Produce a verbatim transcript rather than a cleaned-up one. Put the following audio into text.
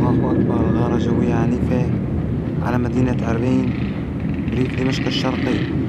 الله أكبر! غارة جوية عنيفة على مدينة عربين بريف دمشق الشرقي.